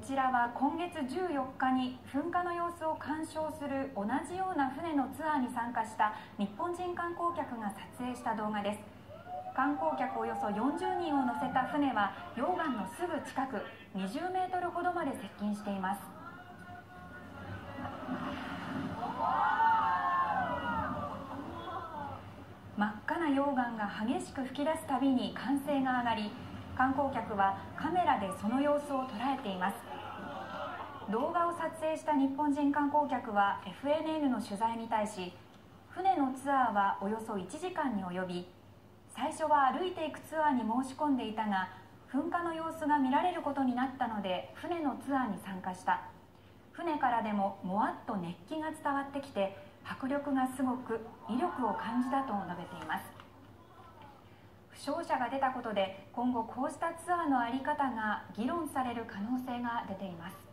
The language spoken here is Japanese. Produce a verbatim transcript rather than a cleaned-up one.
ちらは今月じゅうよっかに噴火の様子を鑑賞する同じような船のツアーに参加した日本人観光客が撮影した動画です。観光客およそよんじゅうにんを乗せた船は溶岩のすぐ近くにじゅうメートルほどまで接近しています。真っ赤な溶岩が激しく噴き出すたびに歓声が上がり、観光客はカメラでその様子を捉えています。動画を撮影した日本人観光客は エフエヌエヌ の取材に対し、船のツアーはおよそいちじかんに及び、最初は歩いていくツアーに申し込んでいたが、噴火の様子が見られることになったので船のツアーに参加した。船からでももわっと熱気が伝わってきて、迫力がすごく威力を感じたと述べています。負傷者が出たことで今後こうしたツアーの在り方が議論される可能性が出ています。